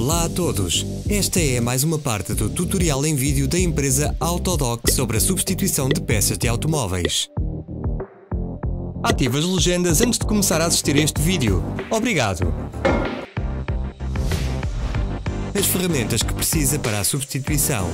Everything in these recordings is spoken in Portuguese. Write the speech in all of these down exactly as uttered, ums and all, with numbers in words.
Olá a todos! Esta é mais uma parte do tutorial em vídeo da empresa Autodoc sobre a substituição de peças de automóveis. Ative as legendas antes de começar a assistir a este vídeo. Obrigado! As ferramentas que precisa para a substituição.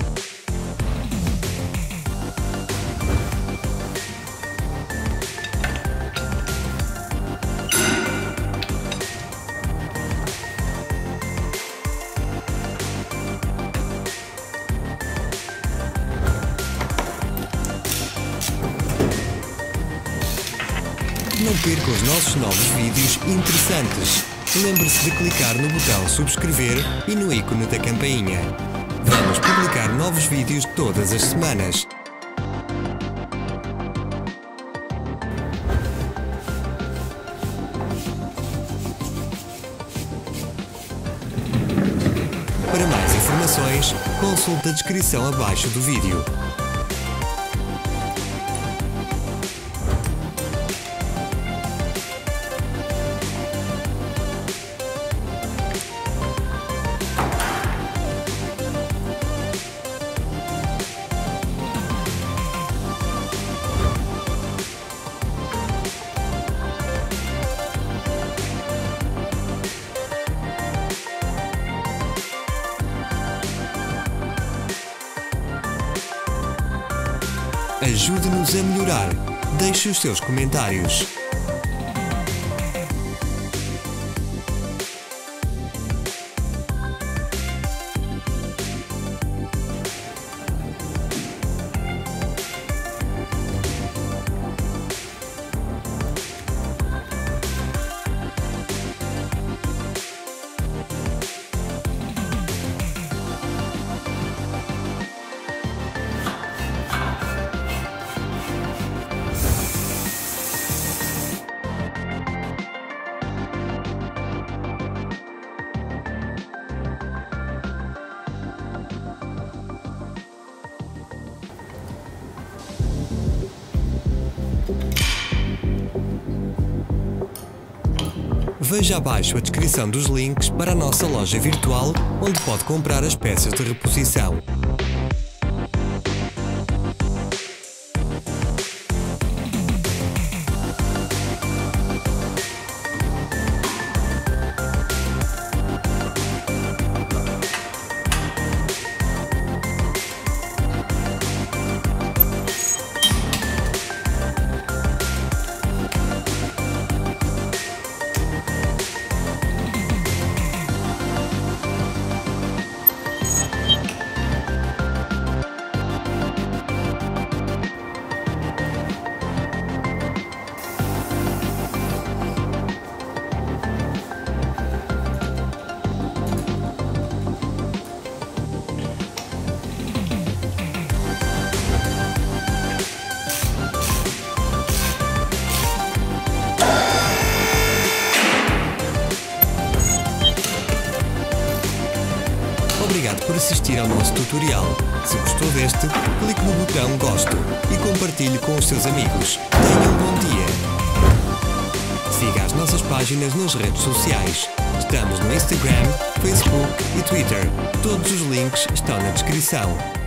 Não perca os nossos novos vídeos interessantes. Lembre-se de clicar no botão subscrever e no ícone da campainha. Vamos publicar novos vídeos todas as semanas. Para mais informações, consulte a descrição abaixo do vídeo. Ajude-nos a melhorar. Deixe os seus comentários. Veja abaixo a descrição dos links para a nossa loja virtual, onde pode comprar as peças de reposição. Obrigado por assistir ao nosso tutorial. Se gostou deste, clique no botão Gosto e compartilhe com os seus amigos. Tenha um bom dia! Siga as nossas páginas nas redes sociais. Estamos no Instagram, Facebook e Twitter. Todos os links estão na descrição.